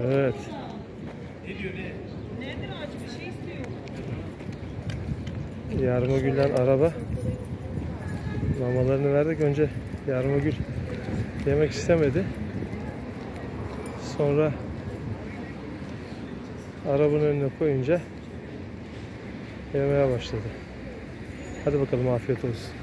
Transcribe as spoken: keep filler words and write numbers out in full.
Evet. Ne diyor ne? Nedir aç bir şey istiyor. Yarmagül'den araba. Mamalarını verdik. Önce Yarmagül yemek istemedi. Sonra arabanın önüne koyunca yemeye başladı. Hadi bakalım, afiyet olsun.